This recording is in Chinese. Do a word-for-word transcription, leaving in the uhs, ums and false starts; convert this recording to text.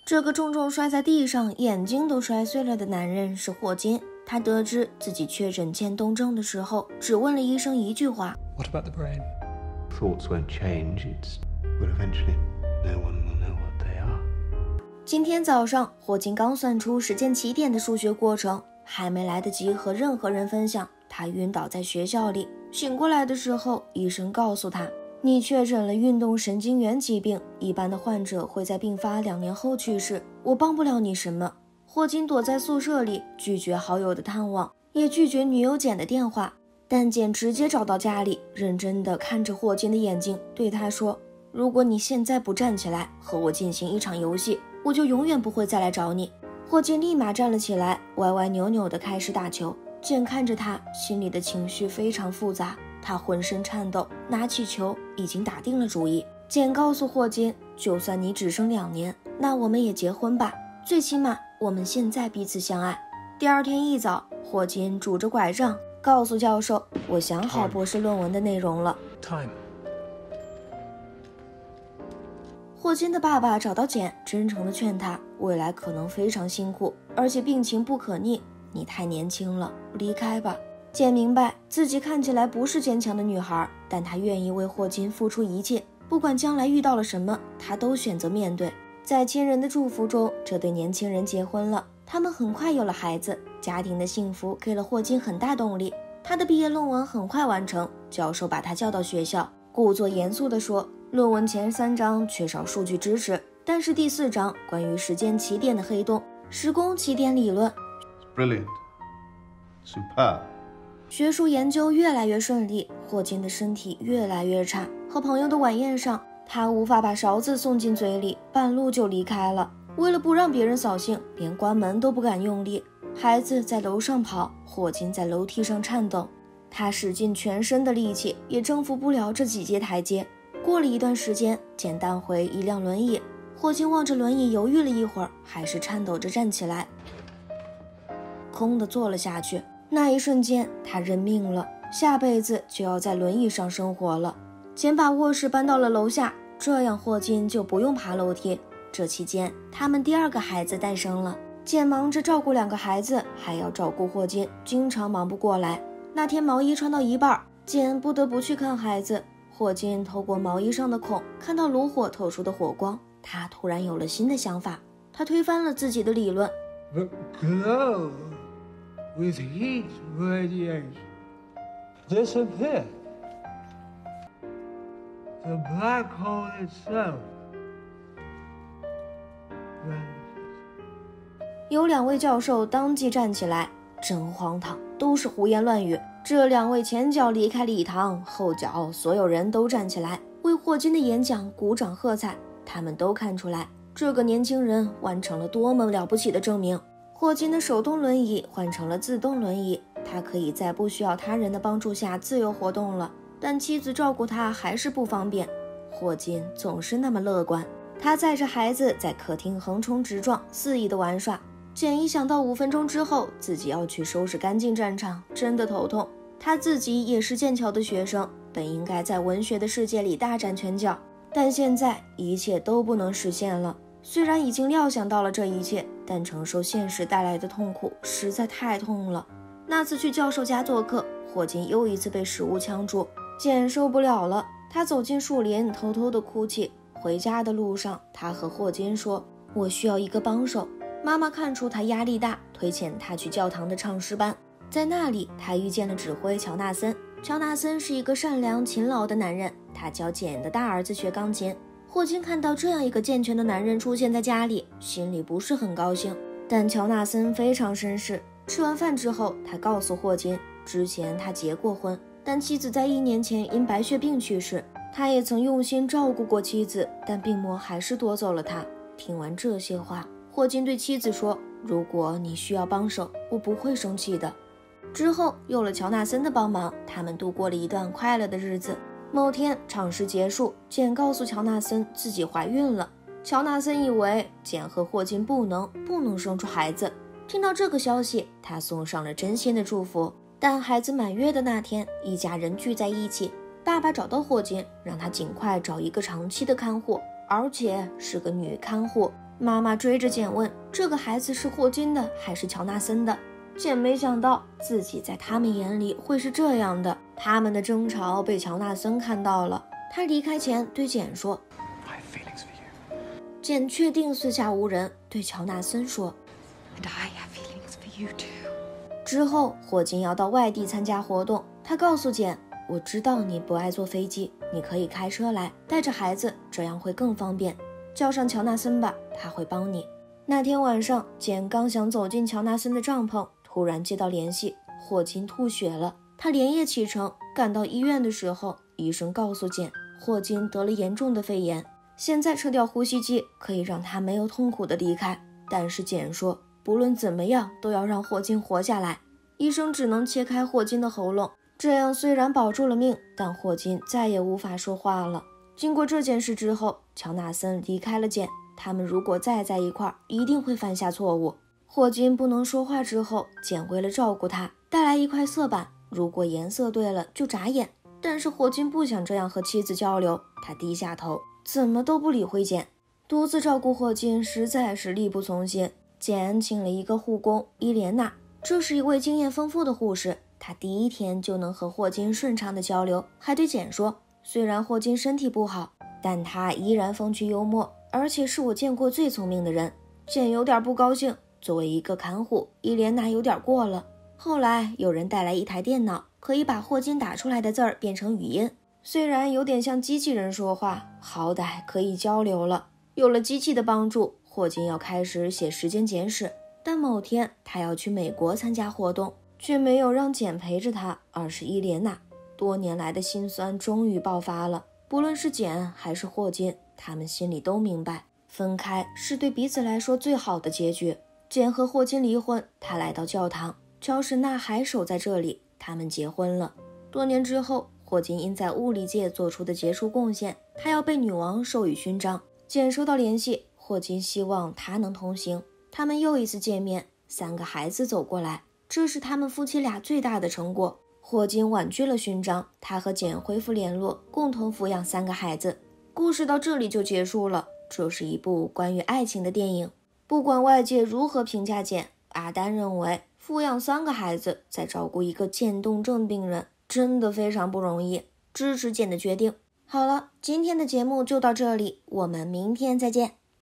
这个重重摔在地上，眼睛都摔碎了的男人是霍金。他得知自己确诊渐冻症的时候，只问了医生一句话 What about the brain? Thoughts won't change. It's well, eventually, no one will know what they are. 今天早上，霍金刚算出实践起点的数学过程，还没来得及和任何人分享，他晕倒在学校里。醒过来的时候，医生告诉他，你确诊了运动神经元疾病，一般的患者会在病发两年后去世，我帮不了你什么。霍金躲在宿舍里，拒绝好友的探望，也拒绝女友简的电话，但简直接找到家里，认真地看着霍金的眼睛，对他说，如果你现在不站起来和我进行一场游戏，我就永远不会再来找你。霍金立马站了起来，歪歪扭扭地开始打球。简看着他，心里的情绪非常复杂，他浑身颤抖，拿起球，已经打定了主意。简告诉霍金，就算你只剩两年，那我们也结婚吧，最起码我们现在彼此相爱。第二天一早，霍金拄着拐杖告诉教授，我想好博士论文的内容了。 Time. 霍金的爸爸找到简，真诚地劝他，未来可能非常辛苦，而且病情不可逆，你太年轻了，离开吧。简明白自己看起来不是坚强的女孩，但她愿意为霍金付出一切，不管将来遇到了什么，她都选择面对。在亲人的祝福中，这对年轻人结婚了，他们很快有了孩子，家庭的幸福给了霍金很大动力。他的毕业论文很快完成，教授把他叫到学校，故作严肃地说，论文前三章缺少数据支持，但是第四章关于时间起点的黑洞，时空起点理论 Brilliant. Superb. 学术研究越来越顺利，霍金的身体越来越差。和朋友的晚宴上，他无法把勺子送进嘴里，半路就离开了。为了不让别人扫兴，连关门都不敢用力。孩子在楼上跑，霍金在楼梯上颤抖，他使尽全身的力气，也征服不了这几阶台阶。过了一段时间，简带回一辆轮椅，霍金望着轮椅犹豫了一会儿，还是颤抖着站起来，空地坐了下去。那一瞬间，他认命了，下辈子就要在轮椅上生活了。简把卧室搬到了楼下，这样霍金就不用爬楼梯。这期间，他们第二个孩子诞生了。简忙着照顾两个孩子，还要照顾霍金，经常忙不过来。那天毛衣穿到一半，简不得不去看孩子。霍金透过毛衣上的孔看到炉火透出的火光，他突然有了新的想法，他推翻了自己的理论。 The glow with heat radiation disappear. The black hole itself vanishes. 有两位教授当即站起来，真荒唐，都是胡言乱语。这两位前脚离开礼堂，后脚所有人都站起来，为霍金的演讲鼓掌喝彩。他们都看出来，这个年轻人完成了多么了不起的证明。霍金的手动轮椅换成了自动轮椅，他可以在不需要他人的帮助下自由活动了，但妻子照顾他还是不方便。霍金总是那么乐观，他载着孩子在客厅横冲直撞，肆意的玩耍。简一想到五分钟之后自己要去收拾干净战场，真的头痛。他自己也是剑桥的学生，本应该在文学的世界里大展拳脚，但现在一切都不能实现了。虽然已经料想到了这一切，但承受现实带来的痛苦实在太痛了。那次去教授家做客，霍金又一次被食物呛住，简受不了了，他走进树林，偷偷的哭泣。回家的路上，他和霍金说，我需要一个帮手。妈妈看出他压力大，推荐他去教堂的唱诗班。在那里，他遇见了指挥乔纳森。乔纳森是一个善良勤劳的男人，他教简的大儿子学钢琴。霍金看到这样一个健全的男人出现在家里，心里不是很高兴。但乔纳森非常绅士。吃完饭之后，他告诉霍金，之前他结过婚，但妻子在一年前因白血病去世。他也曾用心照顾过妻子，但病魔还是夺走了他。听完这些话，霍金对妻子说，如果你需要帮手，我不会生气的。之后有了乔纳森的帮忙，他们度过了一段快乐的日子。某天唱诗结束，简告诉乔纳森自己怀孕了。乔纳森以为简和霍金不能不能生出孩子。听到这个消息，他送上了真心的祝福。但孩子满月的那天，一家人聚在一起，爸爸找到霍金，让他尽快找一个长期的看护，而且是个女看护。 妈妈追着简问，这个孩子是霍金的还是乔纳森的？简没想到自己在他们眼里会是这样的。他们的争吵被乔纳森看到了，他离开前对简说， I have feelings for you. 简确定四下无人，对乔纳森说， And I have feelings for you too. 之后霍金要到外地参加活动，他告诉简，我知道你不爱坐飞机，你可以开车来，带着孩子，这样会更方便。叫上乔纳森吧，他会帮你。那天晚上，简刚想走进乔纳森的帐篷，突然接到联系，霍金吐血了。他连夜启程，赶到医院的时候，医生告诉简，霍金得了严重的肺炎，现在撤掉呼吸机可以让他没有痛苦的离开。但是简说，不论怎么样都要让霍金活下来。医生只能切开霍金的喉咙，这样虽然保住了命，但霍金再也无法说话了。经过这件事之后，乔纳森离开了简，他们如果再在一块儿，一定会犯下错误。霍金不能说话之后，简为了照顾他，带来一块色板，如果颜色对了就眨眼。但是霍金不想这样和妻子交流，他低下头，怎么都不理会简。独自照顾霍金实在是力不从心。简请了一个护工伊莲娜，这是一位经验丰富的护士，她第一天就能和霍金顺畅的交流，还对简说，虽然霍金身体不好，但他依然风趣幽默，而且是我见过最聪明的人。简有点不高兴，作为一个看护，伊莲娜有点过了。后来有人带来一台电脑，可以把霍金打出来的字儿变成语音，虽然有点像机器人说话，好歹可以交流了。有了机器的帮助，霍金要开始写时间简史，但某天他要去美国参加活动，却没有让简陪着他，而是伊莲娜。多年来的心酸终于爆发了，不论是简还是霍金，他们心里都明白，分开是对彼此来说最好的结局。简和霍金离婚，他来到教堂，乔什纳还守在这里，他们结婚了。多年之后，霍金因在物理界做出的杰出贡献，他要被女王授予勋章。简收到联系，霍金希望他能同行。他们又一次见面，三个孩子走过来，这是他们夫妻俩最大的成果。霍金婉拒了勋章，他和简恢复联络，共同抚养三个孩子。故事到这里就结束了。这是一部关于爱情的电影。不管外界如何评价简，阿丹认为抚养三个孩子，再照顾一个渐冻症病人，真的非常不容易，支持简的决定。好了，今天的节目就到这里，我们明天再见。